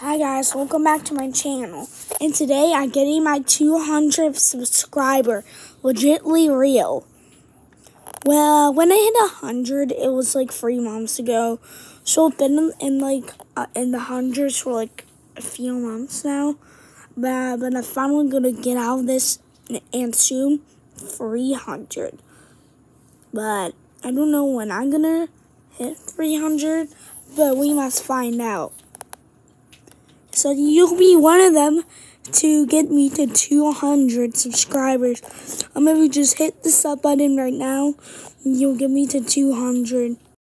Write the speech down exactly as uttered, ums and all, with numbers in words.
Hi guys, welcome back to my channel. And today I'm getting my two hundredth subscriber, legitly real. Well, when I hit one hundred, it was like three months ago. So I've been in, in like uh, in the hundreds for like a few months now. But, but I'm finally gonna get out of this and soon three hundred. But I don't know when I'm gonna hit three hundred, but we must find out. So you'll be one of them to get me to two hundred subscribers. Or maybe just hit the sub button right now and you'll get me to two hundred.